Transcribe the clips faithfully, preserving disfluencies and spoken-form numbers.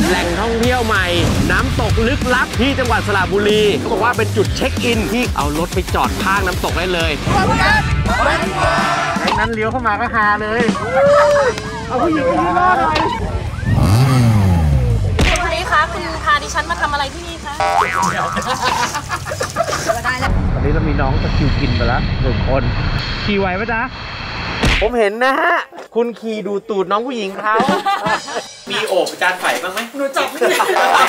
แหล่งท่องเที่ยวใหม่น้ำตกลึกลับที่จังหวัดสระบุรีเขาบอกว่าเป็นจุดเช็คอินที่เอารถไปจอดข้างน้ำตกได้เลยไอ้นั้นเลี้ยวเข้ามาก็ฮาเลยเอาผู้หญิงคนนี้รอดหน่อยคุณนี้คะคุณพาดิฉันมาทำอะไรที่นี่คะตอนนี้เรามีน้องตะคิวกินไปแล้วหนึ่งคนขี่ไหวไหมจ๊ะผมเห็นนะฮะคุณขี่ดูตูดน้องผู้หญิงเขามีโอบจานไฝบ้างไหมหนูจับไม่ได้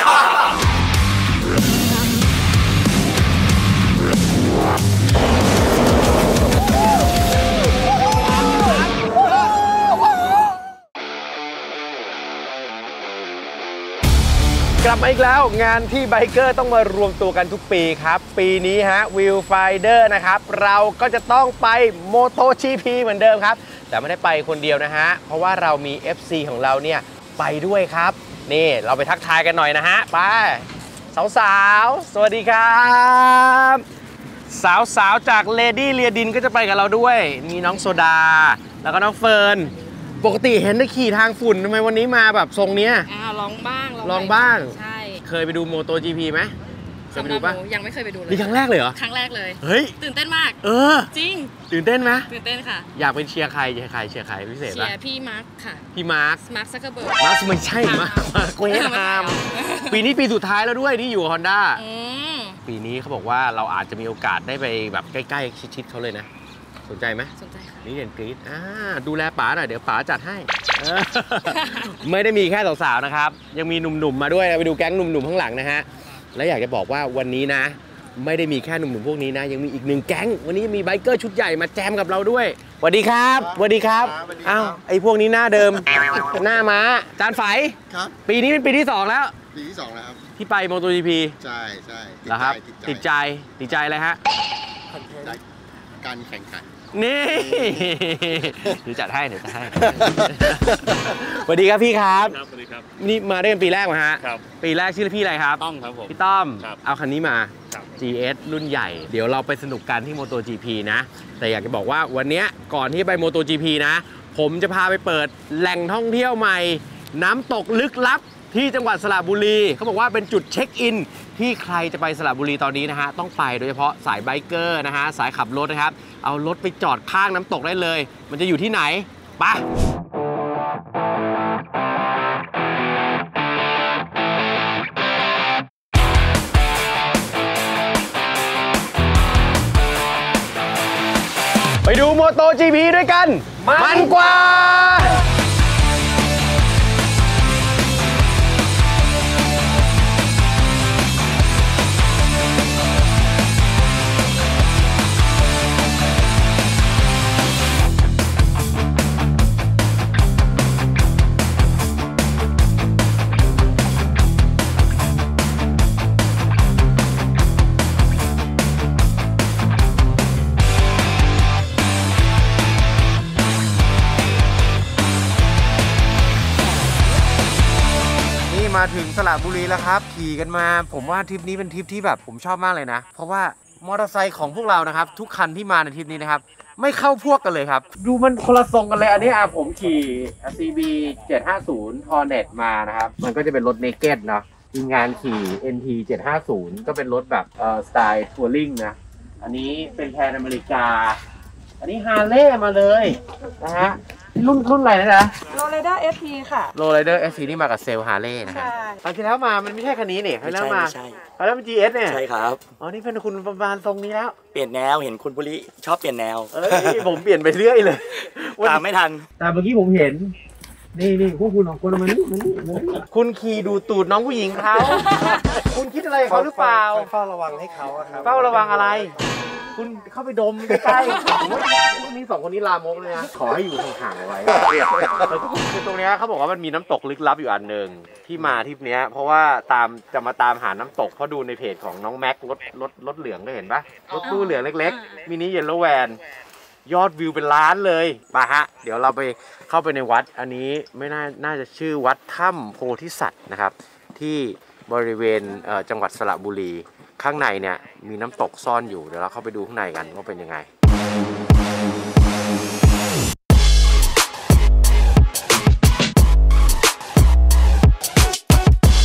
กลับมาอีกแล้วงานที่ไบเกอร์ต้องมารวมตัวกันทุกปีครับปีนี้ฮะวิวไฟเดอร์นะครับเราก็จะต้องไปโมโต จี พี เหมือนเดิมครับแต่ไม่ได้ไปคนเดียวนะฮะเพราะว่าเรามี เอฟ ซี ของเราเนี่ยไปด้วยครับนี่เราไปทักทายกันหน่อยนะฮะไปสาวๆสวัสดีครับสาวๆจากเลดี้เลียดินก็จะไปกับเราด้วยมีน้องโซดาแล้วก็น้องเฟิร์นปกติเห็นได้ขี่ทางฝุ่นทำไมวันนี้มาแบบทรงเนี้ยอ่าลองบ้างลองบ้างใช่เคยไปดูโมโต จี พี ไหมเคยไปดูปะยังไม่เคยไปดูเลยนี่ครั้งแรกเลยเหรอครั้งแรกเลยเฮ้ยตื่นเต้นมากเออจริงตื่นเต้นไหมตื่นเต้นค่ะอยากเป็นเชียร์ใครเชียร์ใครเชียร์ใครพิเศษปะเชียร์พี่มาร์คค่ะพี่มาร์คมาร์คซักเกอร์เบิร์กมาร์คไม่ใช่มาร์คมาร์คเวสต์แฮมปีนี้ปีสุดท้ายแล้วด้วยที่อยู่ฮอนด้าปีนี้เขาบอกว่าเราอาจจะมีโอกาสได้ไปแบบใกล้ๆชิดๆเขาเลยนะสนใจไหมสนใจค่ะนี่เด่นกรี๊ดอ่าดูแลป๋าหน่อยเดี๋ยวป๋าจัดให้ไม่ได้มีแค่สาวๆนะครับยังมีหนุ่มๆมาด้วยไปดูแก๊งหนุ่มๆข้างหลังนะฮะและอยากจะบอกว่าวันนี้นะไม่ได้มีแค่หนุ่มๆพวกนี้นะยังมีอีกหนึ่งแก๊งวันนี้มีไบเกอร์ชุดใหญ่มาแจมกับเราด้วยสวัสดีครับสวัสดีครับอ้าวไอ้พวกนี้หน้าเดิมหน้าม้าจานไฝครับปีนี้เป็นปีที่สองแล้วปีที่สองแล้วครับที่ไปโมโต จี พีใช่ใช่เหรอครับติดใจติดใจอะไรฮะการแข่งขันนี่เดี๋ยวจัดให้เดี๋ยวจัดให้สวัสดีครับพี่ครับสวัสดีครับนี่มาได้เป็นปีแรกมาฮะครับปีแรกชื่อพี่อะไรครับต้อมครับผมพี่ต้อมครับเอาคันนี้มาครับจี เอส รุ่นใหญ่เดี๋ยวเราไปสนุกกันที่โมโต จี พี นะแต่อยากจะบอกว่าวันนี้ก่อนที่ไปโมโต จี พี นะผมจะพาไปเปิดแหล่งท่องเที่ยวใหม่น้ำตกลึกลับที่จังหวัดสระบุรีเขาบอกว่าเป็นจุดเช็คอินที่ใครจะไปสระบุรีตอนนี้นะฮะต้องไปโดยเฉพาะสายไบเกอร์นะฮะสายขับรถนะครับเอารถไปจอดข้างน้ำตกได้เลยมันจะอยู่ที่ไหนไปไปดูโมโต จี พี ด้วยกันมันกว่ามาถึงสระบุรีแล้วครับขี่กันมาผมว่าทริปนี้เป็นทริปที่แบบผมชอบมากเลยนะเพราะว่ามอเตอร์ไซค์ของพวกเรานะครับทุกคันที่มาในทริปนี้นะครับไม่เข้าพวกกันเลยครับดูมันคนละทรงกันเลยอันนี้อ่ะผมขี่ ซี บี เจ็ดห้าศูนย์ Hornet มานะครับมันก็จะเป็นรถเนเก็ตเนาะทีมงานขี่ เอ็น ที เจ็ดห้าศูนย์ ก็เป็นรถแบบเอ่อสไตล์ทัวริงนะอันนี้เป็นแพนอเมริกาอันนี้ฮาร์เลย์มาเลยนะฮะรุ่นรุ่นอะไรนะจ๊ะโรเลเดอร์ เอส พี ค่ะโรเลเดอร์ เอส พี นี่มากับเซลล์ฮาร์เลย์นะฮะตอนที่แล้วมามันไม่ใช่คันนี้นี่คันแล้วมาใช่คันแล้วเป็น จี เอส เนี่ยใช่ครับอ๋อนี่เป็นคุณประมาณทรงนี้แล้วเปลี่ยนแนวเห็นคุณปุริชอบเปลี่ยนแนวเอ้ยผมเปลี่ยนไปเรื่อยเลยตามไม่ทันแต่เมื่อกี้ผมเห็นนี่นี่พวกคุณของคุณมานี่มานี่คุณขี่ดูตูดน้องผู้หญิงเขาคุณคิดอะไรเขาหรือเปล่าเฝ้าระวังให้เขาครับเฝ้าระวังอะไรคุณเข้าไปดมใกล้ๆพวกนี้สองคนนี้ลามกเลยนะขอให้อยู่ห่างๆไว้คือตรงนี้เขาบอกว่ามันมีน้ำตกลึกลับอยู่อันหนึ่งที่มาทริปนี้เพราะว่าตามจะมาตามหาน้ำตกเพราะดูในเพจของน้องแม็กรถรถรถเหลืองก็เห็นปะรถตู้เหลืองเล็กๆมินิเยลโลแวนยอดวิวเป็นล้านเลยมาฮะเดี๋ยวเราไปเข้าไปในวัดอันนี้ไม่น่าน่าจะชื่อวัดถ้ำโพธิสัตว์นะครับที่บริเวณจังหวัดสระบุรีข้างในเนี่ยมีน้ำตกซ่อนอยู่เดี๋ยวเราเข้าไปดูข้างในกันว่าเป็นยังไงค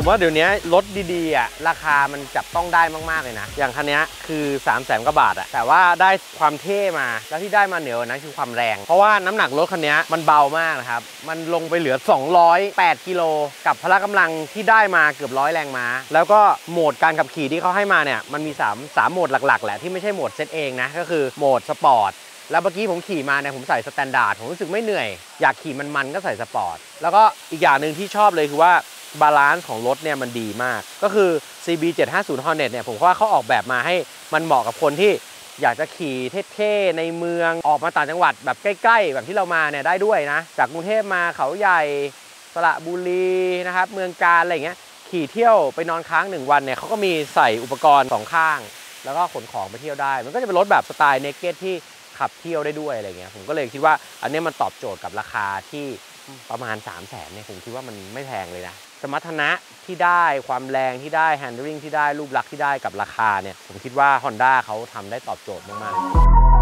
ว่าเดี๋ยวนี้รถดีๆอ่ะราคามันจับต้องได้มากๆเลยนะอย่างคันนี้คือสามแสนกว่าบาทอ่ะแต่ว่าได้ความเท่มาแล้วที่ได้มาเหนือนั้นคือความแรงเพราะว่าน้ำหนักรถคันนี้มันเบามากนะครับมันลงไปเหลือสองร้อยแปดกิโลกับพละกำลังที่ได้มาเกือบร้อยแรงม้าแล้วก็โหมดการขับขี่ที่เขาให้มาเนี่ยมันมี3 3โหมดหลักๆแหละที่ไม่ใช่โหมดเซตเองนะก็คือโหมดสปอร์ตแล้วเมื่อกี้ผมขี่มาเนี่ยผมใส่สแตนดาร์ดผมรู้สึกไม่เหนื่อยอยากขี่มันๆก็ใส่สปอร์ตแล้วก็อีกอย่างหนึ่งที่ชอบเลยคือว่าบาลานซ์ของรถเนี่ยมันดีมากก็คือ ซี บี เจ็ดห้าศูนย์ Hornet เนี่ยผมว่าเขาออกแบบมาให้มันเหมาะกับคนที่อยากจะขี่เท่ๆในเมืองออกมาต่างจังหวัดแบบใกล้ๆแบบที่เรามาเนี่ยได้ด้วยนะจากกรุงเทพมาเขาใหญ่สระบุรีนะครับเมืองกาญอะไรอย่างเงี้ยขี่เที่ยวไปนอนค้างหนึ่งวันเนี่ยเขาก็มีใส่อุปกรณ์สองข้างแล้วก็ขนของไปเที่ยวได้มันก็จะเป็นรถแบบสไตล์เนเก็ตที่ขับเที่ยวได้ด้วยอะไรเงี้ยผมก็เลยคิดว่าอันนี้มันตอบโจทย์กับราคาที่ประมาณ สามแสน เนี่ยผมคิดว่ามันไม่แพงเลยนะสมรรถนะที่ได้ความแรงที่ได้ handling ที่ได้รูปลักษณ์ที่ได้กับราคาเนี่ยผมคิดว่า Honda เขาทำได้ตอบโจทย์มากๆ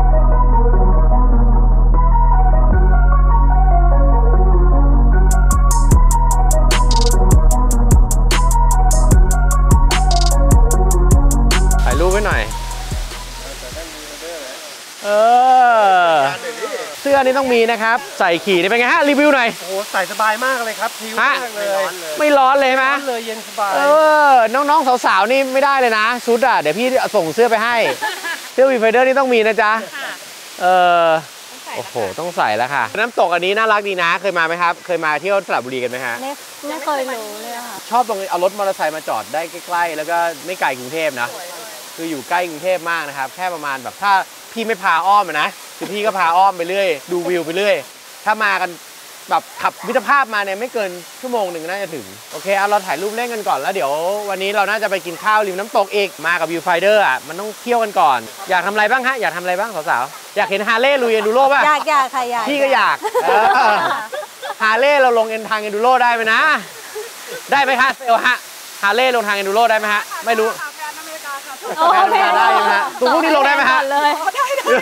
ถ่ายรูปไว้หน่อยเออเสื้อนี่ต้องมีนะครับใส่ขี่นี่เป็นไงฮะรีวิวหน่อยโอ้โหใส่สบายมากเลยครับพิวมากเลยไม่ร้อนเลยไหมร้อนเลยเย็นสบายเออน้องๆสาวๆนี่ไม่ได้เลยนะชุดอ่ะเดี๋ยวพี่ส่งเสื้อไปให้เสื้อวีไฟเดอร์นี่ต้องมีนะจ๊ะเออโอ้โหต้องใส่แล้วค่ะน้ำตกอันนี้น่ารักดีนะเคยมาไหมครับเคยมาเที่ยวสระบุรีกันไหมฮะไม่ไม่เคยรู้เลยค่ะชอบตรงเอารถมอเตอร์ไซค์มาจอดได้ใกล้ๆแล้วก็ไม่ไกลกรุงเทพนะคืออยู่ใกล้กรุงเทพมากนะครับแค่ประมาณแบบถ้าพี่ไม่พาอ้อมนะคือพี่ก็พาอ้อมไปเรื่อยดูวิวไปเรื่อยถ้ามากันแบบขับมิตรภาพมาเนี่ยไม่เกินชั่วโมงหนึ่งน่าจะถึงโอเคเอาเราถ่ายรูปเล่นกันก่อนแล้วเดี๋ยววันนี้เราน่าจะไปกินข้าวริมน้ำตกอีกมากับวิวไฟเดอร์อ่ะมันต้องเที่ยวกันก่อนอยากทำอะไรบ้างฮะอยากทำอะไรบ้างสาวๆอยากเห็นฮาร์เลย์ลุยเอนดูโร่ป่ะอยากอยากค่ะอยากพี่ก็อยากฮาร์เลย์เราลงเอ็นทางเอนดูโร่ได้ไหมนะได้ไหมคะเซลฮะฮาร์เลย์ลงทางเอนดูโร่ได้ไหมฮะไม่รู้โอเคได้ไหมฮะตรงพวกนี้ลงได้ไหมฮะเลยได้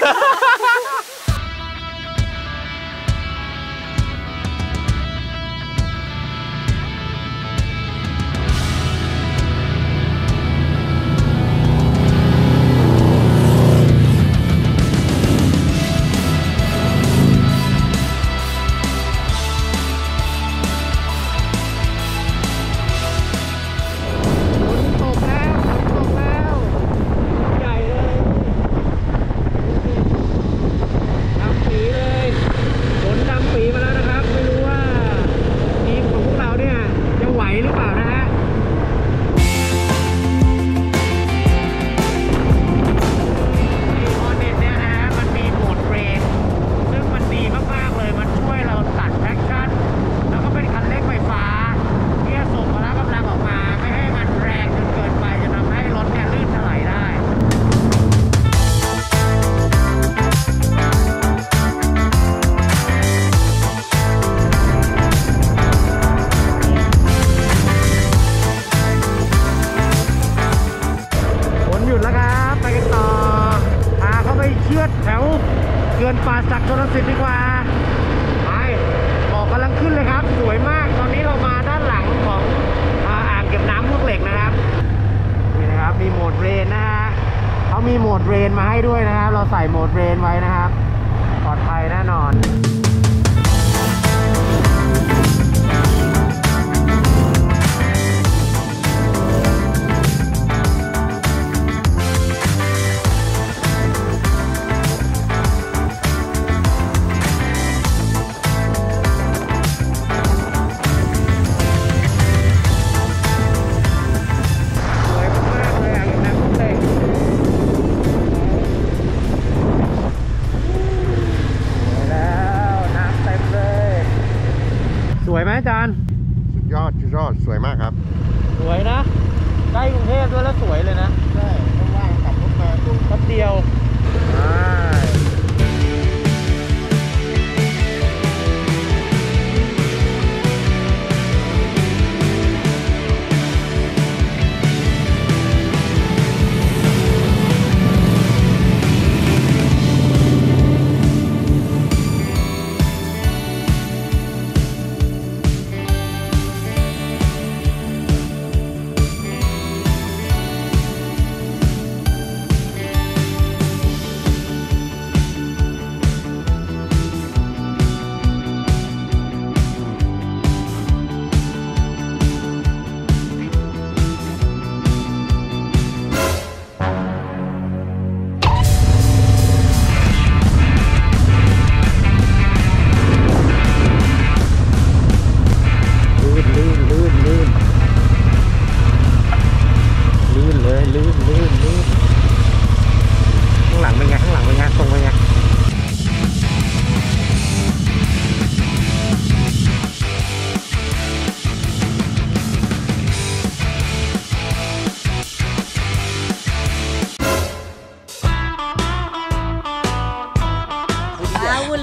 เกินป่าศักดิ์ชลสิทธิ์ดีกว่าไปหมอกกำลังขึ้นเลยครับสวยมากตอนนี้เรามาด้านหลังของอ่างเก็บน้ำลูกเหล็กนะครับนี่นะครับมีโหมดเรนนะฮะเขามีโหมดเรนมาให้ด้วยนะครับเราใส่โหมดเรนไว้นะครับปลอดภัยแน่นอน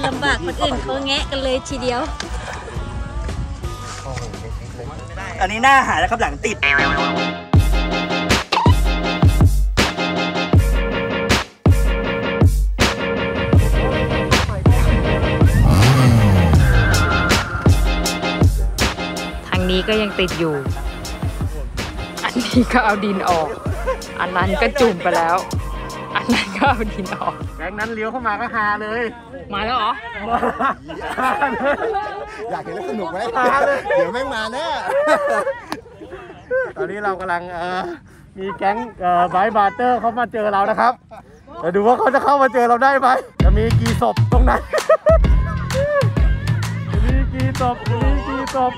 ลำบากคนอื่นเขาแงะกันเลยทีเดียวอันนี้หน้าหายแล้วครับหลังติดทางนี้ก็ยังติดอยู่ อันนี้ก็เอาดินออก อันนั้นก็จุ่มไปแล้ว อันนั้นก็เอาดินออกแก๊งนั้นเลี้ยวเข้ามาก็ฮาเลยมาแล้วเหรออยากเห็นแล้วสนุกไหมมาเลยเดี๋ยวแม่งมาแน่ตอนนี้เรากำลังเอ่อมีแก๊งเอ่อไบค์บาร์เตอร์เขามาเจอเรานะครับเดี๋ยวดูว่าเขาจะเข้ามาเจอเราได้ไหมจะมีกี่ศพตรงนั้น จะมีกี่ศพจะมีกี่ศพ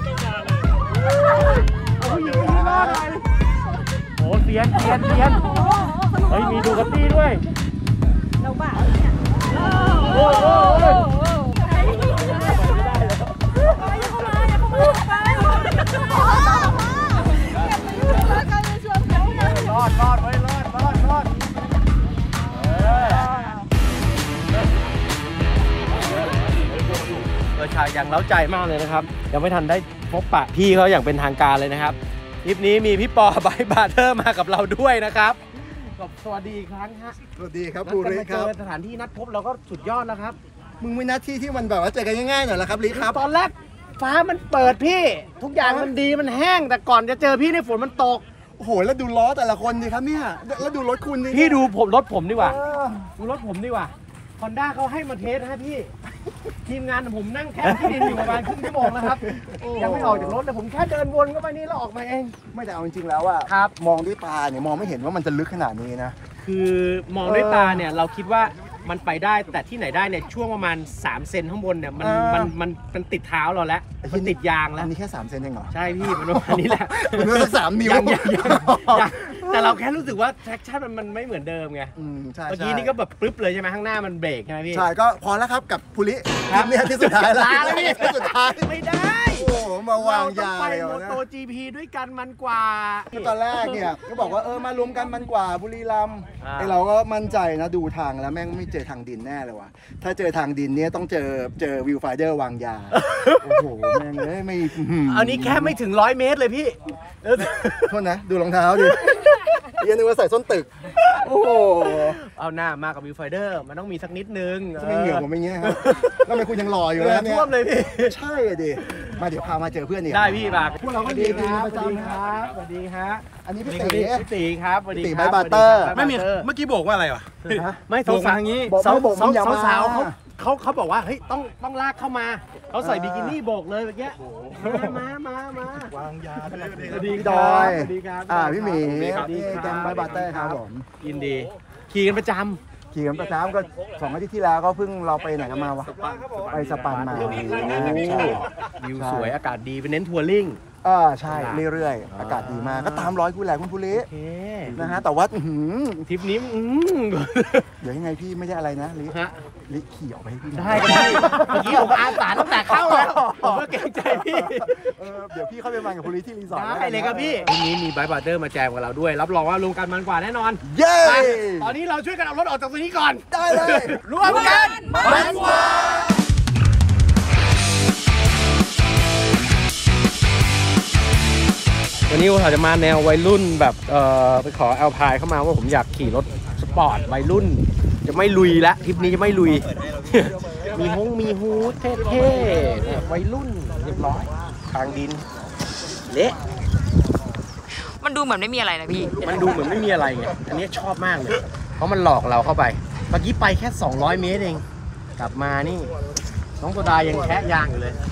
เอาผู้หญิงคนนี้รอดไปโอ้เสียนเสียนเสียนเฮ้ยมีดูกัตตี้ด้วยเราบ้าโอ้โหรอดรอดไว้รอดรอดรอดเออเออชายยังเล้าใจมากเลยนะครับยังไม่ทันได้พบปะพี่เขาอย่างเป็นทางการเลยนะครับคลิปนี้มีพี่ปอไบค์บาร์เทอร์มากับเราด้วยนะครับสวัสดีอีกครั้งฮะสวัสดีครับนัดภูกันริมาคเจรับอสถานที่นัดพบเราก็สุดยอดแล้วครับมึงมีหน้าที่ที่มันแบบว่าเจอกันง่ายๆหน่อยละครับลิครับตอนแรกฟ้ามันเปิดพี่ ทุกอย่างมันดีมันแห้งแต่ก่อนจะเจอพี่ในฝนมันตกโอ้โห แล้วดูล้อแต่ละคนดิครับเนี่ย แล้วดูรถคุณดิพี่ดูผมรถผมดีกว่าเออดูรถผมดีกว่าฮอนด้าเขาให้มาเทสนะพี่ ทีมงานผมนั่งแค่ที่ดินอยู่ประมาณครึ่งชั่วโมงแล้วครับ ยังไม่ออกจากรถแต่ผมแค่เดินวนเข้าไปนี่แล้วออกมาเองไม่แต่เอาจริงๆแล้วอะครับมองด้วยตาเนี่ยมองไม่เห็นว่ามันจะลึกขนาดนี้นะคือมองด้วยตาเนี่ยเราคิดว่ามันไปได้แต่ที่ไหนได้เนี่ยช่วงประมาณสามเซนข้างบนเนี่ยมันเออมันมันมันติดเท้าเราแล้วมันติดยางแล้วอันนี้แค่สามเซนเองเหรอใช่พี่มันประมาณนี้แหละมันก็สักสามนิ้วยังยังยังยังแต่เราแค่รู้สึกว่าแท็กชั่นมันมันไม่เหมือนเดิมไงอืมใช่เมื่อกี้ใช่นี่ก็แบบปึ๊บเลยใช่ไหมข้างหน้ามันเบรกใช่ไหมพี่ใช่ก็พอแล้วครับกับภูริครับเนี่ยที่สุดท้ายแล้วลาแล้วพี่ที่สุดท้ายไม่ได้โอ้โหมาวางยาเรเลยต้องไปโมนะโตจีพีด้วยกันมันกว่าตอนแรกเนี่ยก็บอกว่าเออมารวมกันมันกว่าบุรีรัมย์อ่าไอเราก็มั่นใจนะดูทางแล้วแม่งไม่เจอทางดินแน่เลยว่ะถ้าเจอทางดินเนี่ยต้องเจอเจอวิวไฟเดอร์วางยา โอ้โหแม่งเลยไม่หืมอันนี้แค่ไม่ถึงร้อยเมตรเลยพี่เออโทษนะดูรองเท้าดิเยันนึกว่าใส่ส้นตึกโอ้โหเอาหน้ามากับวิวไฟเดอร์มันต้องมีสักนิดนึงจะไม่เหงื่อผมอย่างเงี้ยครับแล้วทำไมคุณยังรออยู่เหงื่แล้อวเนี่ยท่วมเลยพี่ใช่อะดิมาเดี๋ยวพามาเจอเพื่อนอีกได้พี่บากพวกเราก็ดีดีประจำครับสวัสดีฮะอันนี้พี่สวัสตีดีพี่ตีครับสวัสดีพี่ตีครับไบค์บาร์เตอร์ไม่มีเมื่อกี้บอกว่าอะไรวะไม่สาวสาวอย่างนี้บอกสาวไม่บอกสาวมึงอย่ามาสาวเขาเขาเขาบอกว่าเฮ้ยต้องต้องลากเข้ามาเขาใส่บิกินี่โบกเลยเมื่อกี้มามามาวางยาด้วยสวัสดีพี่คดรัอบ ยสวัสดีครับอ่าพี่หมีสวัสดีครับพี่แกงไบค์บาร์เตอร์ครับผมยินดีขี่กันประจขี่กันประจำก็สองอาทิตย์ที่แล้วก็เพิ่งเราไปไหนกันมาวะไปสปันมาใช่ำวิวสวยอากาศดีเป็นเน้นทัวริงอ่าใช่เรื่อยๆ อากาศดีมากก็ตามร้อยคุณแหละคุณภูริโอเคนะฮะแต่ว่าอื้อหือทริปนี้อืมเดี๋ยวยังไงพี่ไม่ได้อะไรนะลิฮะลิขี่ออกไปให้พี่หน่อยได้ครับพี่เมื่อกี้ผมอาสาตั้งแต่เข้าแล้วผมก็เกรงใจพี่เออเดี๋ยวพี่เข้าไปมันกับภูริที่รีสอร์ทได้เลยครับพี่วันนี้มีไบค์บาร์เตอร์มาแจมกับเราด้วย รับรองว่ารวมกันมันกว่าแน่นอนเย้ไปตอนนี้เราช่วยกันเอารถออกจากตรงนี้ก่อนได้เลยรวมกันมันกว่าวันนี้ผมจะมาแนววัยรุ่นแบบเอ่อไปขอแอลพายเข้ามาว่าผมอยากขี่รถสปอร์ตวัยรุ่น จะไม่ลุยละทริปนี้จะไม่ลุย มีฮงมีฮูดเท่ๆเนี่ยวัยรุ่นเรียบร้อยทางดินเละมันดูเหมือนไม่มีอะไรนะพี่มันดูเหมือนไม่มีอะไรไงอันนี้ชอบมากเลย เพราะมันหลอกเราเข้าไปเมื่อกี้ไปแค่สองร้อยเมตรเองกลับมานี่น้องโซดายังแคะยางอยู่เลย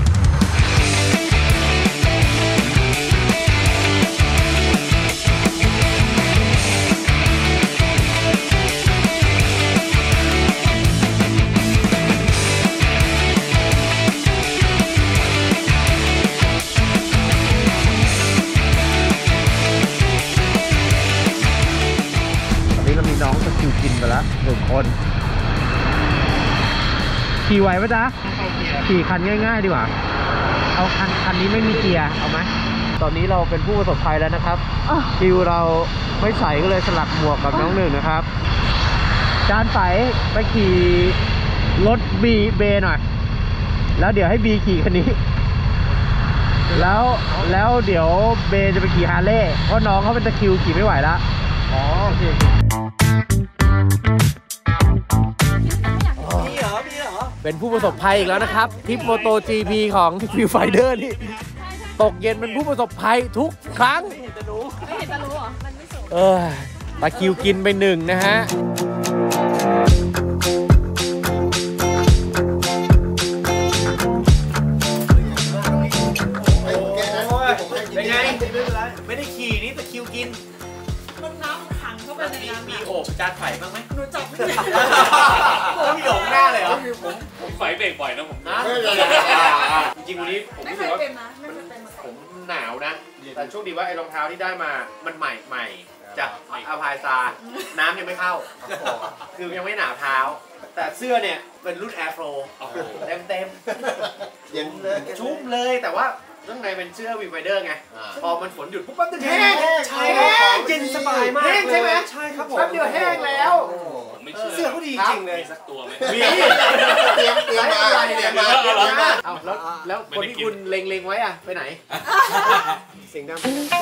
เรามีน้องสกิลกินไปแล้วหนึ่งคนขี่ไหวปะจ๊ะขี่คันง่ายๆดีกว่าเอาคันคันนี้ไม่มีเกียร์เอาไหมตอนนี้เราเป็นผู้ประสบภัยแล้วนะครับคิวเราไม่ใส่ก็เลยสลักหมวกกับน้องหนึ่งนะครับจานใสไปขี่รถบีเบหน่อยแล้วเดี๋ยวให้บีขี่คันนี้แล้วแล้วเดี๋ยวเบจะไปขี่ฮาร์เลย์เพราะน้องเขาเป็นตะคริวขี่ไม่ไหวแล้วอ๋อโอเคพี่เหรอพี่เหรอเป็นผู้ประสบภัยอีกแล้วนะครับทริปโมโต จี พี ของวิวไฟเดอร์นี่ตกเย็นเป็นผู้ประสบภัยทุกครั้งไม่เห็นจะรู้ไม่เห็นจะรู้หรอมันไม่สูงเออตะคริวกินไปหนึ่งนะฮะเป็นไงไม่ได้ขี่นี่ตะคริวกินมันน้ำขังเข้าไปในน้ำมีโอบจานไฟบ้างไหมหนูจับไม่ได้ต้องมีโอบหน้าเลยเหรอผมผมไฟเบรกบ่อยนะผมนะจริงๆวันนี้ผมรู้สึกว่าผมหนาวนะแต่โชคดีว่าไอ้รองเท้าที่ได้มามันใหม่ใหม่จากอาพายซาน้ำยังไม่เข้าคือยังไม่หนาวเท้าแต่เสื้อเนี่ยเป็นรุ่นแอร์โฟลเต็มเต็มเย็นเลยชุ่มเลยแต่ว่าข้างในเป็นเสื้อวิวไฟเดอร์ไงพอมันฝนหยุดปุ๊บปั๊บจะแห้งใช่เย็นสบายมากแห้งใช่ไหมใช่ครับผมแป๊บเดียวแห้งแล้วเสื้อเขาดีจริงเลยสักตัวไหมมีเตรียมเตรียมมาเตรียมมาเตรียมมาเอาแล้วแล้วคนที่คุณเล็งๆไว้อะไปไหนเสียงดัง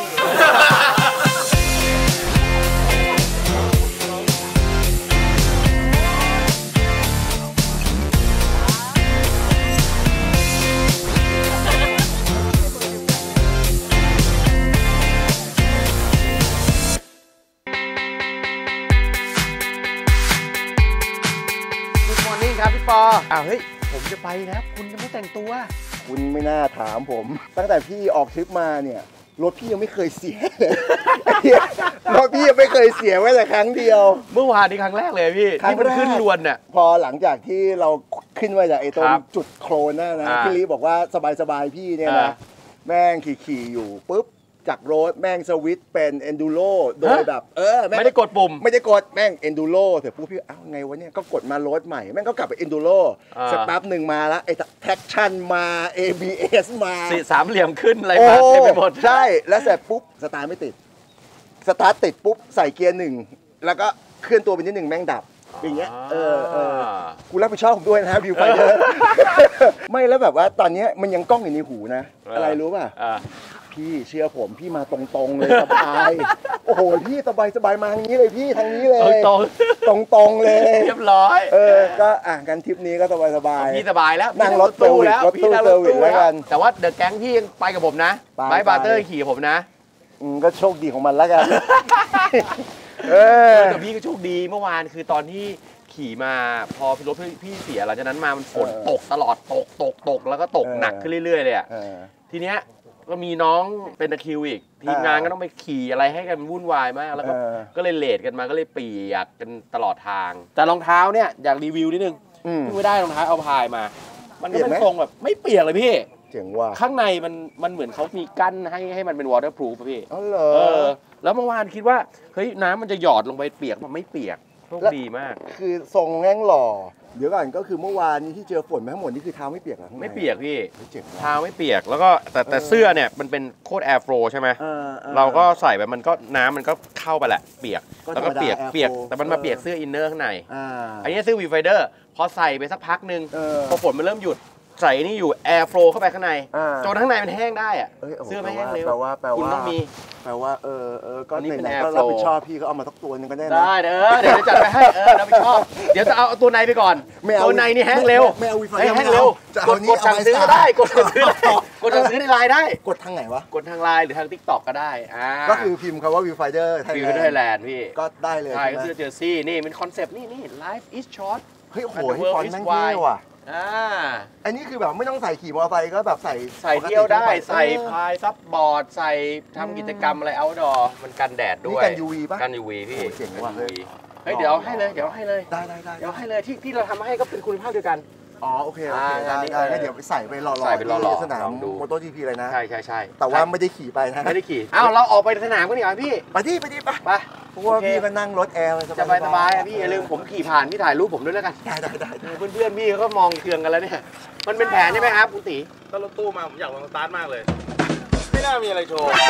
ครับพี่ปออ้าวเฮ้ยผมจะไปแล้วคุณยังไม่แต่งตัวคุณไม่น่าถามผมตั้งแต่พี่ออกทริปมาเนี่ยรถพี่ยังไม่เคยเสียเลยรถพี่ยังไม่เคยเสียแม้แต่ครั้งเดียวเมื่อวานนี้ครั้งแรกเลยพี่ที่มันขึ้นลวนเนี่ยพอหลังจากที่เราขึ้นมาจากไอ้ตรงจุดโคลนน่ะนะพี่ลีบอกว่าสบายๆพี่เนี่ยนะแม่งขี่ๆอยู่ปุ๊บจากโรดแม่งสวิตเป็นเอนดูโรโดยแบบเออไม่ได้กดปุ่มไม่ได้กดแม่งเอนดูโรเสร็จปุ๊บพี่เอ้าไงวะเนี่ยก็กดมาโรดใหม่แม่งก็กลับไปเอนดูโรสักแป๊บหนึ่งมาแล้วไอ้แท็กชั่นมา เอ บี เอส มาสี่สามเหลี่ยมขึ้นอะไรมาเต็มไปหมดใช่แล้วเสร็จปุ๊บสตาร์ทไม่ติดสตาร์ทติดปุ๊บใส่เกียร์หนึ่งแล้วก็เคลื่อนตัวไปนิดหนึ่งแม่งดับอย่างเงี้ยเออเออกูรับผิดชอบผมด้วยนะวิวไฟเดอร์ไม่แล้วแบบว่าตอนนี้มันยังก้องอยู่ในหูนะอะไรรู้ป่ะพี่เชื่อผมพี่มาตรงๆเลยสบายโอ้โหพี่สบายสบายมาทางนี้เลยพี่ทางนี้เลยตรงตรงตรงเลยเรียบร้อยเออก็อ่ะกันทริปนี้ก็สบายสบายพี่สบายแล้วนั่งรถตู้แล้วรถตู้เซอร์วิสแล้วกันแต่ว่าเดอะแก๊งพี่ยังไปกับผมนะไบค์บาร์เตอร์ขี่ผมนะอืมก็โชคดีของมันแล้วกันเออแต่พี่ก็โชคดีเมื่อวานคือตอนที่ขี่มาพอรถพี่เสียหลังจากนั้นมามันฝนตกตลอดตกตกตกแล้วก็ตกหนักขึ้นเรื่อยๆเลยอ่ะทีเนี้ยก็มีน้องเป็นตะคริวอีกทีมงานก็ต้องไปขี่อะไรให้กันวุ่นวายมากแล้วก็ก็เลยเลทกันมาก็เลยเปียกกันตลอดทางแต่รองเท้าเนี่ยอยากรีวิวนิดนึงพี่ไม่ได้รองเท้าเอาพายมามันก็เป็นทรงแบบไม่เปียกเลยพี่เจ๋งว่ะข้างในมันมันเหมือนเขามีกั้นให้ให้มันเป็น waterproof ป่ะพี่อ๋อเหรอเออแล้วเมื่อวานคิดว่าเฮ้ยน้ำมันจะหยอดลงไปเปียกมันไม่เปียกโชคดีมากคือทรงแง่งหล่อเดี๋ยวก่อนก็คือเมื่อวานนี้ที่เจอฝนทั้งหมดนี่คือเท้าไม่เปียกหรอไม่เปียกพี่เท้าไม่เปียกแล้วก็แต่แต่เสื้อเนี่ยมันเป็นโคตรแอร์โฟลใช่ไหมเราก็ใส่ไปมันก็น้ำมันก็เข้าไปแหละเปียกแล้วก็เปียกเปียกแต่มันมาเปียกเสื้ออินเนอร์ข้างในอันนี้เสื้อวีไฟเดอร์พอใส่ไปสักพักนึงพอฝนมันเริ่มหยุดใส่นี่อยู่แอร์โฟลเข้าไปข้างในจนข้างในมันแห้งได้อะเสื้อไม่แห้งเร็วแปลว่าแปลว่าคุณต้องมีแปลว่าเออเออก็นี่เป็นแอร์โฟลรับผิดชอบพี่ก็เอามาสักตัวนึงก็ได้นะได้เด้อเดี๋ยวจะจัดไปให้เออรับผิดชอบเดี๋ยวจะเอาตัวในไปก่อนตัวในนี่แห้งเร็วไม่เอาวีไฟแห้งเร็วกดกดสั่งซื้อก็ได้กดสั่งซื้อได้กดสั่งซื้อในไลน์ได้กดทางไหนวะกดทางไลน์หรือทาง ติ๊กต็อก ก็ได้อ่าก็คือพิมพ์คำว่า วิวไฟเดอร์ Thailand วิวไฟเดอร์ Thailand พี่ก็ได้เลยใช่ก็ซื้อเจอร์ซี่นี่เป็นคอนเซปต์นี่นี่ Life is short เฮ้ยโอ้โหฟอนต์นั่งเที่ยวอ่ะอ่าอันนี้คือแบบไม่ต้องใส่ขี่มอเตอร์ไซค์ก็แบบใส่ใส่เที่ยวได้ใส่พายซับบอร์ดใส่ทำกิจกรรมอะไร outdoor มันกันแดดด้วยกัน ยู วี ป่ะกัน ยู วี พี่เจ๋งว่ะเฮ้ยเดี๋ยวให้เลยเดี๋ยวให้เลยได้ได้ได้เดี๋ยวให้เลยที่ที่เราทำให้ก็เป็นคุณภาพเดียวกันอ๋อโอเคโอเคได้ได้งั้นเดี๋ยวไปใส่ไปรอๆใส่ไปรอๆสนามโมโต จี พี เลยนะใช่ใช่ใช่แต่ว่าไม่ได้ขี่ไปนะไม่ได้ขี่อ้าวเราออกไปสนามกันดีกว่าพี่ไปที่ไปที่ไปไปเพราะว่าพี่ก็นั่งรถแอร์สบายสบายพี่อย่าลืมผมขี่ผ่านพี่ถ่ายรูปผมด้วยแล้วกันได้ได้ได้เพื่อนๆพี่เขาก็มองเคืองกันแล้วเนี่ยมันเป็นแผนใช่ไหมครับคุณตีก็รถตู้มาผมอยากลองสตาร์ทมากเลยไม่น่ามีอะไรโชว์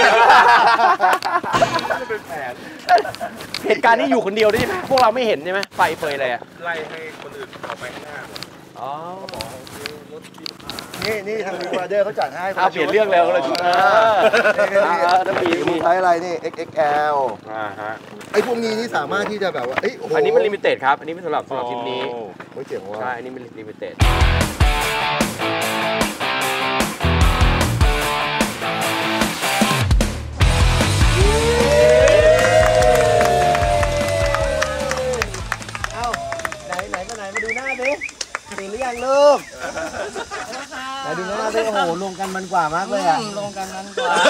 ไม่เป็นแผนเหตุการณ์นี้อยู่คนเดียวได้ไหมพวกเราไม่เห็นใช่ไหมไฟเฟยอะไรอะไล่ให้คนอื่นออกไปข้างหน้าอ๋อนี่นี่ทางวิวฟาเดอร์เขาจัดให้เอาเปลี่ยนเรื่องแล้วเลยชุดเออน้ำปีนี่ใช้อะไรนี่ เอ็กซ์ เอ็กซ์ แอลอ่าฮะไอ้พวกนี้นี่สามารถที่จะแบบว่าเอ้ยโอ้โหอันนี้มันลิมิเต็ดครับอันนี้เป็นสำหรับสำหรับทริปนี้โอ้ยเจ๋งว่ะใช่อันนี้เป็นลิมิเต็ดไหนไหนมาไหนมาดูหน้าดิตื่นหรือยังลูกไหนดูหน้าดิโอ้โหลงกันมันกว่ามากเลยอ่ะลงกันมันกว่า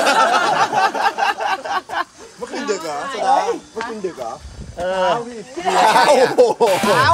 เมื่อคืนดึกเหรอสดาเมื่อคืนดึกเหรอเออโอ้โหเช้า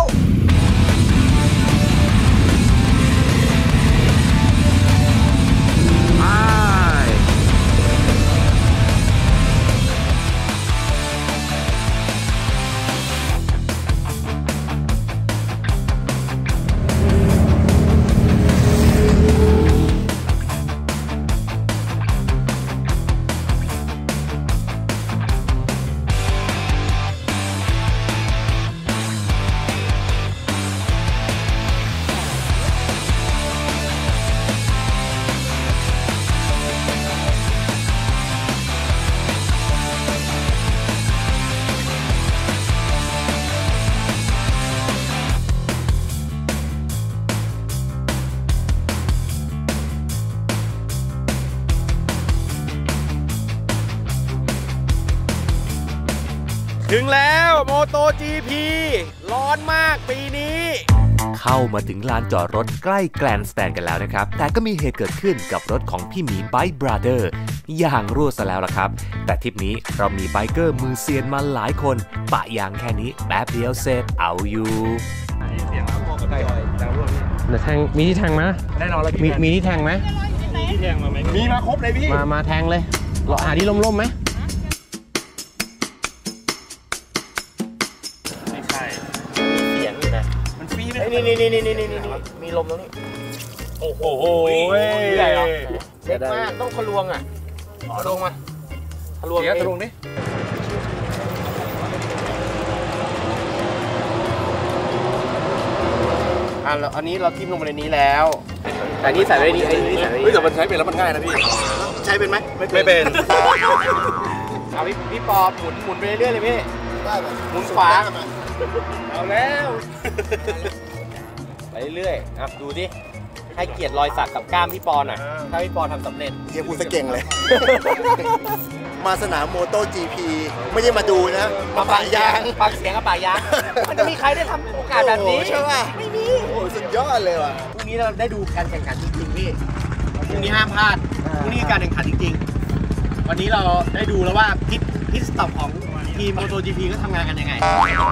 ถึงแล้วโมโต จี พี ร้อนมากปีนี้เข้ามาถึงลานจอดรถใกล้แกรนด์สแตนกันแล้วนะครับแต่ก็มีเหตุเกิดขึ้นกับรถของพี่หมีไบค์บราเดอร์อย่างรั่วซะแล้วล่ะครับแต่ทริปนี้เรามีไบเกอร์มือเซียนมาหลายคนปะยางแค่นี้แป๊บเดียวเสร็จเอาอยู่เดี๋ยวแทงมีที่แทงไหมแน่นอนแล้วมีมีที่แทงไหมที่แทงมาไหมมีมาครบเลยพี่มามาแทงเลยเราหาที่ร่มๆไหมไม่ใช่เสียงอยู่นะมันฟรีเลยนี่นี่นี่นี่นี่นี่มีลมตรงนี้โอ้โหใหญ่เหรอเล็กมากต้องทะลวงอ่ะทะลวงมาทะลวงเดี๋ยวทะลวงดิอ่ะอันนี้เราทิ่มลงไปในนี้แล้วแต่นี่ใส่ไว้ในนี้ไอ้นี่ใส่ไว้ในนี้แต่มันใช้เป็นแล้วมันง่ายนะพี่ใช้เป็นไหมไม่เป็นเอาพี่พี่ปอหมุนหมุนไปเรื่อยๆเลยพี่หมุนขวาเอาแล้วไปเรื่อยๆอ่ะดูดิให้เกียรติรอยสักกับกล้ามพี่ปอหน่อยถ้าพี่ปอทำสำเร็จเฮียพูดซะเก่งเลย มาสนามโมโต จี พี ไม่ใช่มาดูนะมาปะยางฟังเสียงกับปะยางมันจะมีใครได้ทำโอกาสแบบนี้ใช่ป่ะไม่มีโอ้สุดยอดเลยว่ะพรุ่งนี้เราได้ดูการแข่งขันจริงๆพี่พรุ่งนี้ห้ามพลาดพรุ่งนี้การแข่งขันจริงๆวันนี้เราได้ดูแล้วว่าพิทพิทสต็อปของทีมโมโต จี พี ก็ทำงานกันยังไง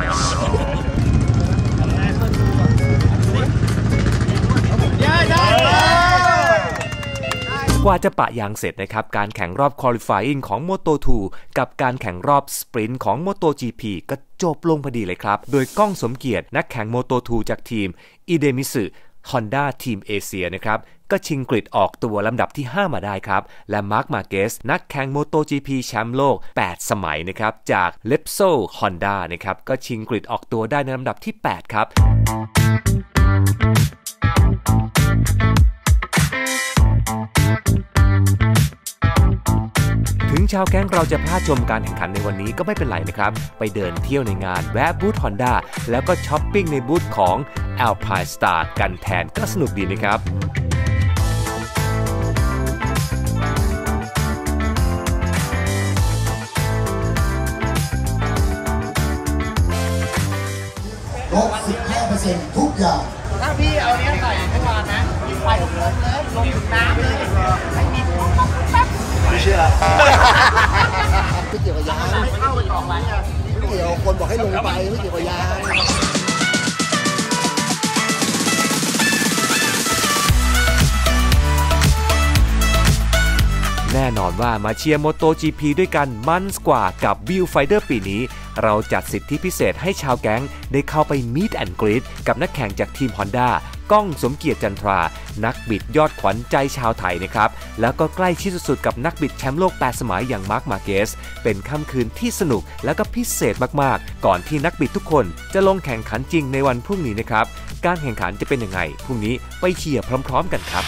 กว่าจะปะยางเสร็จนะครับการแข่งรอบ Qualifying ของ โมโต ทู กับการแข่งรอบ Sprint ของ โมโต จี พี ก็จบลงพอดีเลยครับโดยก้องสมเกียรตินักแข่ง โมโต ทู จากทีม อิเดมิสึ Honda ทีมเอเชียนะครับก็ชิงกริดออกตัวลำดับที่ห้ามาได้ครับและมาร์ค มาเกสนักแข่ง โมโต จี พี แชมป์โลกแปดสมัยนะครับจาก เลปโซ Honda นะครับก็ชิงกริดออกตัวได้ในลำดับที่แปดครับถึงชาวแก๊งเราจะพลาดชมการแข่งขันในวันนี้ก็ไม่เป็นไรนะครับไปเดินเที่ยวในงานแวะบูธ Honda แล้วก็ช้อปปิ้งในบูธของ Alpine Star กันแทนก็สนุกดีนะครับลด สิบห้าเปอร์เซ็นต์ ทุกอย่างถ้าพี่เอาเนี้ยใส่เมื่อวานนะยิงไปลงเลยลงถึงน้ำเลยไม่มีปุ๊บปุ๊บปุ๊บไม่เชื่อไม่เกี่ยวกับยางไม่เข้าไปออกไปไม่เกี่ยวคนบอกให้ลงไปไม่เกี่ยวกับยางแน่นอนว่ามาเชียร์ โมโต จี พี ด้วยกันมันกว่ากับ Viewfinder ปีนี้เราจัดสิทธิพิเศษให้ชาวแก๊งได้เข้าไป Meet and Greet กับนักแข่งจากทีม Honda ก้องสมเกียรติจันทรานักบิดยอดขวัญใจชาวไทยนะครับแล้วก็ใกล้ชิดสุดๆกับนักบิดแชมป์โลกแปดสมัยอย่างมาร์ค มาเกสเป็นค่ำคืนที่สนุกและก็พิเศษมากๆก่อนที่นักบิดทุกคนจะลงแข่งขันจริงในวันพรุ่งนี้นะครับการแข่งขันจะเป็นยังไงพรุ่งนี้ไปเชียร์พร้อมๆกันครับ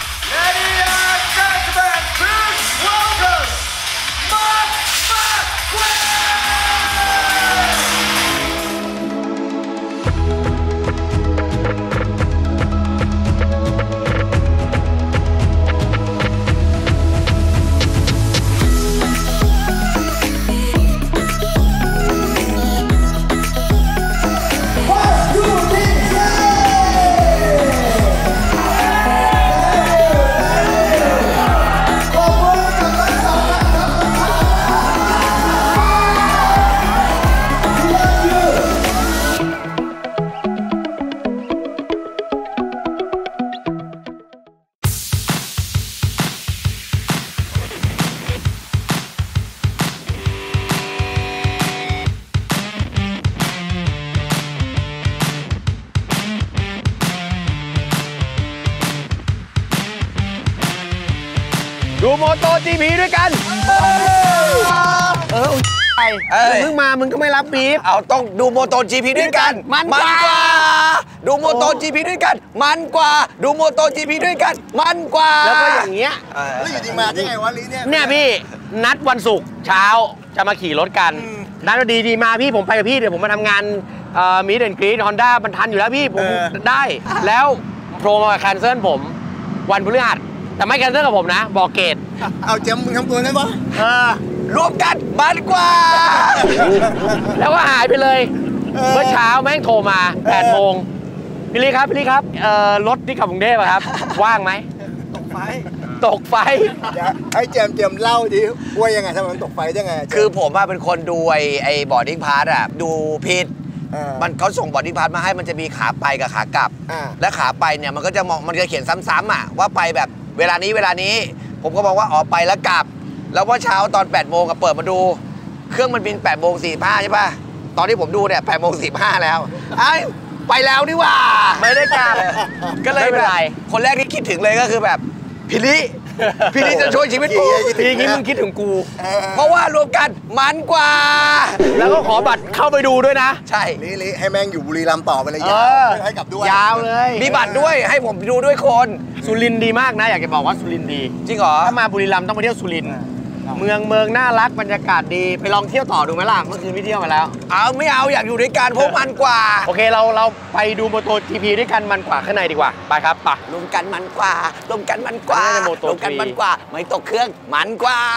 ดูโมโต จี พี ด้วยกันเออไอ้เพิ่งมามึงก็ไม่รับบีฟเอาต้องดูโมโต จี พี ด้วยกันมันกว่าดูโมโต จี พี ด้วยกันมันกว่าดูโมโต จี พี ด้วยกันมันกว่าแล้วก็อย่างเงี้ยแล้วอยู่ดีมาได้ไงวะลีเนี่ยเนี่ยพี่นัดวันศุกร์เช้าจะมาขี่รถกันนัดดีดีมาพี่ผมไปกับพี่เดี๋ยวผมมาทำงานมีเดนกรีดฮอนด้ามันทันอยู่แล้วพี่ผมได้แล้วโทรมาแคนเซิลผมวันพฤหัสแต่ไม่แคนเซิลกับผมนะบอกเกตเอาเจมมึงทำตัวได้ปะเออรวมกันมันกว่าแล้วก็หายไปเลยเมื่อเช้าแม่งโทรมาแปดโมงพี่ลีครับพี่ลีครับเอ่อรถที่ขับกรุงเทพครับว่างไหมตกไฟตกไฟไอ้เจมเจมเล่าดิว่ายังไงทำไมมันตกไฟได้ไงคือผมว่าเป็นคนดูไอ้ไอ้บอร์ดิ้งพาสอะดูผิดมันเขาส่งบอร์ดิ้งพาสมาให้มันจะมีขาไปกับขากลับและขาไปเนี่ยมันก็จะมองมันจะเขียนซ้ำๆอ่ะว่าไปแบบเวลานี้เวลานี้ผมก็บอกว่าอ๋อไปแล้วกลับแล้วว่าเช้าตอนแปดโมงก็เปิดมาดูเครื่องมันบินแปดโมงสี่สิบห้าใช่ป่ะตอนที่ผมดูเนี่ยแปดโมงสี่สิบห้าแล้วไอ้ไปแล้วนี่ว่าไม่ได้กลับก็เลยแบบคนแรกที่คิดถึงเลยก็คือแบบพี่ลิพี่ลิจะช่วยชีวิตกูพี่งี้มึงคิดถึงกูเพราะว่ารวมกันมันกว่าแล้วก็ขอบัตรเข้าไปดูด้วยนะใช่ลิลิให้แม่งอยู่บุรีรัมย์ต่อไปเลยยาวให้กลับด้วยยาวเลยมีบัตรด้วยให้ผมดูด้วยคนสุรินทร์ดีมากนะอยากจะบอกว่าสุรินทร์ดีจริงเหรอถ้ามาบุรีรัมย์ต้องไปเที่ยวสุรินทร์เมืองเมืองน่ารักบรรยากาศดีไปลองเที่ยวต่อดูไหมล่ะเมื่อคืนพี่เที่ยวมาแล้วเอาไม่เอาอยากอยู่ด้วยกันเพราะมันกว่าโอเคเราเราไปดูโมโต จี พี ด้วยกันมันกว่าข้างในดีกว่าไปครับไปรวมกันมันกว่ารวมกันมันกว่ารวมกันมันกว่าไม่ตกเครื่องมันกว่า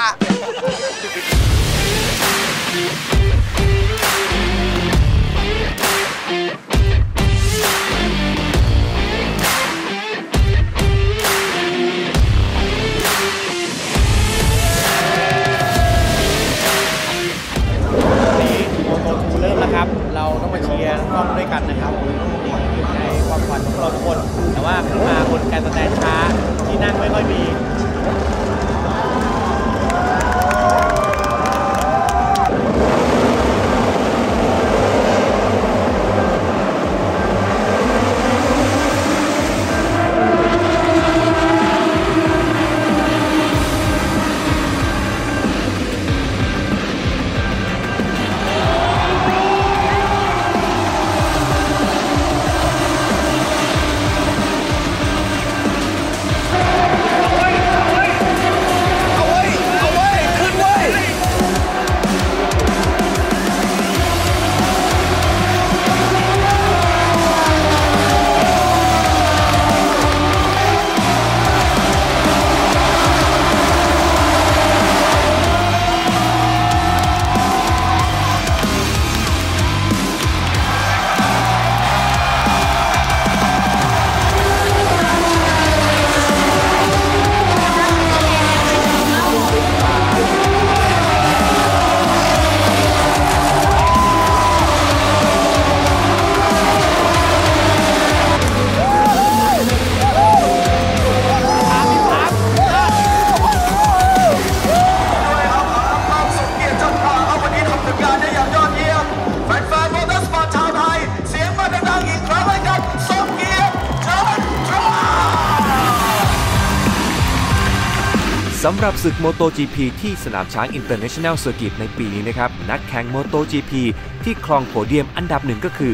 เราต้องมาเชียร์ร่วมด้วยกันนะครับในความฝันของเราทุกคนแต่ว่าขึ้นมาบนการสแตนช้าที่นั่งไม่ค่อยมีสำหรับศึก โมโต จี พี ที่สนามช้าง International Circuit ในปีนี้นะครับนักแข่ง โมโต จี พี ที่ครองโพเดียมอันดับหนึ่งก็คือ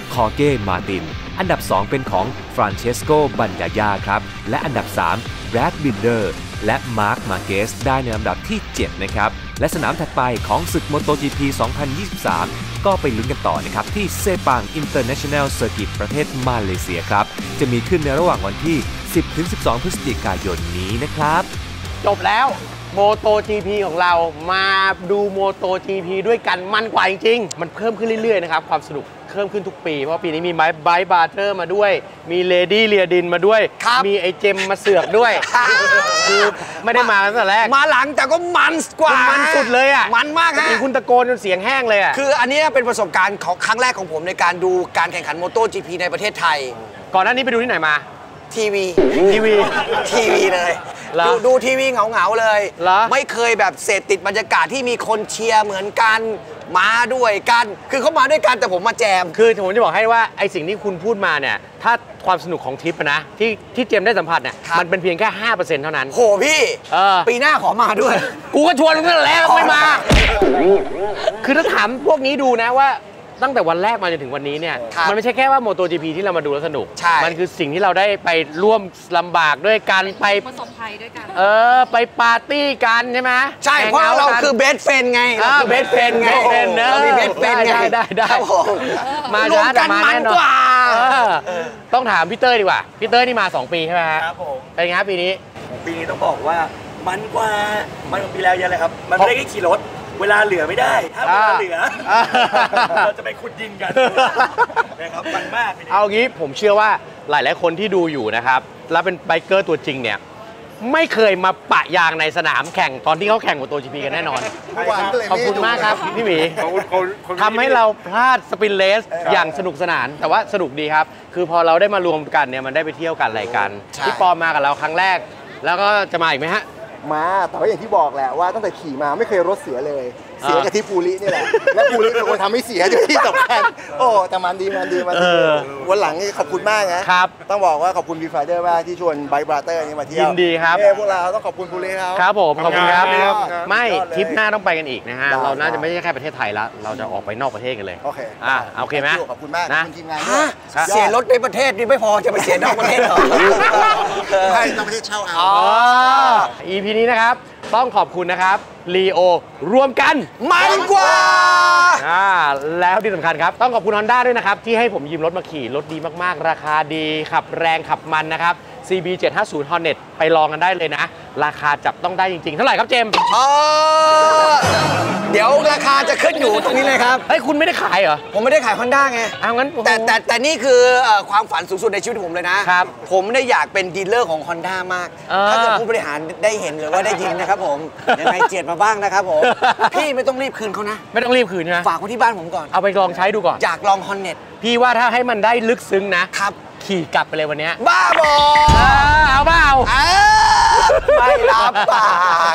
คอเก้ มาตินอันดับสองเป็นของฟรานเชสโก บัญญายาครับและอันดับสามแบรด บินเดอร์และมาร์ค มาเกสได้ในลำดับที่เจ็ดนะครับและสนามถัดไปของศึก MotoGP สองพันยี่สิบสามก็ไปลุ้นกันต่อนะครับที่เซปัง International Circuit ประเทศมาเลเซียครับจะมีขึ้นในระหว่างวันที่ สิบถึงสิบสอง พฤศจิกายนนี้นะครับจบแล้ว MotoGP ของเรามาดู MotoGP ด้วยกันมันกว่าจริงๆมันเพิ่มขึ้นเรื่อยๆนะครับความสนุกเพิ่มขึ้นทุกปีเพราะปีนี้มีไบค์ไบค์บาร์เทอร์มาด้วยมีเลดี้เลียดินมาด้วยมีไอเจมมาเสือกด้วยคือไม่ได้มาตั้งแต่แรกมาหลังแต่ก็มันกว่ามันสุดเลยอ่ะมันมากฮะคุณตะโกนจนเสียงแห้งเลยอ่ะคืออันนี้เป็นประสบการณ์ของครั้งแรกของผมในการดูการแข่งขัน MotoGP ในประเทศไทยก่อนหน้านี้ไปดูที่ไหนมาทีวีทีวีทีวีเลยดูดูทีวีเหงาๆเลยไม่เคยแบบเสพติดบรรยากาศที่มีคนเชียร์เหมือนกันมาด้วยกันคือเขามาด้วยกันแต่ผมมาแจมคือผมจะบอกให้ว่าไอสิ่งที่คุณพูดมาเนี่ยถ้าความสนุกของทริปนะที่ที่เจมได้สัมผัสเนี่ยมันเป็นเพียงแค่ ห้าเปอร์เซ็นต์ เท่านั้นโหพี่ปีหน้าขอมาด้วยกูก็ชวนมึงนั่นแหละไม่มาคือถ้าถามพวกนี้ดูนะว่าตั้งแต่วันแรกมาจนถึงวันนี้เนี่ยมันไม่ใช่แค่ว่า MotoGP ที่เรามาดูแล้วสนุกมันคือสิ่งที่เราได้ไปร่วมลำบากด้วยกันไปประสบภัยด้วยกันเออไปปาร์ตี้กันใช่ไหมใช่เพราะเราคือเบสเฟนไงเบสเฟนไงเรามีเบสเฟนไงได้ได้มาช้าแต่มาแน่นอนต้องถามพี่เต้ยดีกว่าพี่เต้ยนี่มาสองปีใช่ไหมครับผมเป็นไงปีนี้ปีนี้ต้องบอกว่ามันกว่ามันกว่าปีแล้วเยอะเลยครับมันไม่ได้แค่ขี่รถเวลาเหลือไม่ได้ถ้าเวลาเหลือเราจะไปขุดดินกันนะครับมันมากเอางี้ผมเชื่อว่าหลายๆคนที่ดูอยู่นะครับแล้วเป็นไบเกอร์ตัวจริงเนี่ยไม่เคยมาปะยางในสนามแข่งตอนที่เขาแข่งกับตัว จี พี กันแน่นอนขอบคุณมากครับพี่หมีทำให้เราพลาดสปินเลสอย่างสนุกสนานแต่ว่าสนุกดีครับคือพอเราได้มารวมกันเนี่ยมันได้ไปเที่ยวกันอะไรกันพี่ปอมมากับเราครั้งแรกแล้วก็จะมาอีกไหมฮะมาแต่ว่าอย่างที่บอกแหละว่าตั้งแต่ขี่มาไม่เคยรถเสียเลยเสียกับที่ภูรินี่แหละและภูริเป็นคนทำให้เสียด้วยที่สำคัญโอ้แต่มันดีมันดีมันดีวันหลังนี่ขอบคุณมากนะครับต้องบอกว่าขอบคุณวีไฟเดอร์มากที่ชวนไบค์บราเตอร์นี่มาเที่ยวยินดีครับพวกเราต้องขอบคุณภูริเขาครับผมขอบคุณครับไม่ทริปหน้าต้องไปกันอีกนะฮะเราน่าจะไม่ใช่แค่ประเทศไทยละเราจะออกไปนอกประเทศกันเลยโอเคอ่าโอเคไหมขอบคุณมากนะทีมงานด้วยเสียรถในประเทศนี่ไม่พอจะไปเสียนอกประเทศหรอใช่นอกประเทศเช่าเอาอ๋อ อี พี นี้นะครับต้องขอบคุณนะครับลีโอรวมกันมันกว่าอ่าแล้วที่สำคัญครับต้องขอบคุณ Honda ด้วยนะครับที่ให้ผมยืมรถมาขี่รถดีมากๆราคาดีขับแรงขับมันนะครับ ซี บี เจ็ดห้าศูนย์ Hornet ไปลองกันได้เลยนะราคาจับต้องได้จริงๆเท่าไหร่ครับเจมส์อ๋อเดี๋ยวราคาจะขึ้นอยู่ตรงนี้เลยครับเฮ้ยคุณไม่ได้ขายเหรอผมไม่ได้ขาย Honda ไงเอางั้นแต่แต่แต่นี่คือความฝันสูงสุดในชีวิตผมเลยนะครับผมได้อยากเป็นดีลเลอร์ของ Honda มากถ้าเกิดผู้บริหารได้เห็นหรือว่าได้ยินนะครับผมยังไงเจียดมาบ้างนะครับผมพี่ไม่ต้องรีบคืนเขานะไม่ต้องรีบคืนนะฝากไว้ที่บ้านผมก่อนเอาไปลองใช้ดูก่อนอยากลอง Hornet พี่ว่าถ้าให้มันได้ลึกซึ้งนะครับขี่กลับไปเลยวันนี้บ้าบอเอาเปล่าไม่รับปาก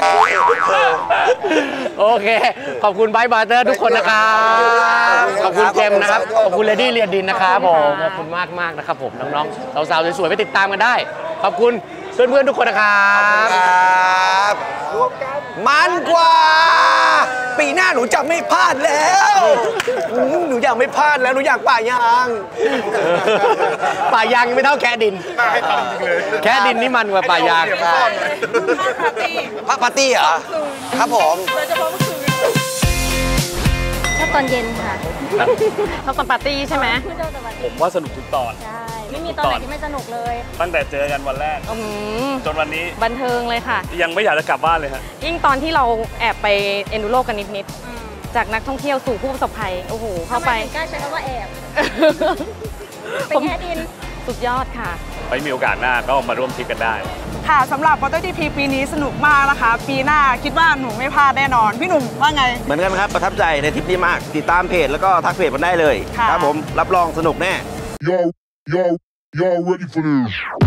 โอเคขอบคุณไบค์บาร์เตอร์ทุกคนนะครับขอบคุณเจมส์นะครับขอบคุณเลดี้เรียนดินนะครับผมขอบคุณมากมากนะครับผมน้องๆสาวๆสวยๆไปติดตามกันได้ขอบคุณเพื่อนๆทุกคนนะครับมันกว่าปีหน้าหนูจะไม่พลาดแล้วหนูอยากไม่พลาดแล้วหนูอยากป่ายางป่ายางยังไม่เท่าแค่ดินแค่ดินนี่มันกว่าป่ายางพระปาร์ตี้เหรอครับผมชอบตอนเย็นค่ะชอบตอนปาร์ตี้ใช่ไหมผมว่าสนุกทุกตอนใช่ไม่มีตอนไหนที่ไม่สนุกเลยตั้งแต่เจอกันวันแรกจนวันนี้บันเทิงเลยค่ะยังไม่อยากจะกลับบ้านเลยฮะยิ่งตอนที่เราแอบไปเอนดูโรกันนิดๆจากนักท่องเที่ยวสู่ผู้ประสบภัยโอ้โหเข้าไปกล้าใช้คำว่าแอบเป็นแค่ดินสุดยอดค่ะไปมีโอกาสหน้าก็มาร่วมทริปกันได้ค่ะสำหรับ MotoGP ปีนี้สนุกมากนะคะปีหน้าคิดว่าหนูไม่พลาดแน่นอนพี่หนุ่มว่าไงเหมือนกันครับประทับใจในทริปนี้มากติดตามเพจแล้วก็ทักเพจมันได้เลยครับผมรับรองสนุกแน่ Yo yo yo ready for this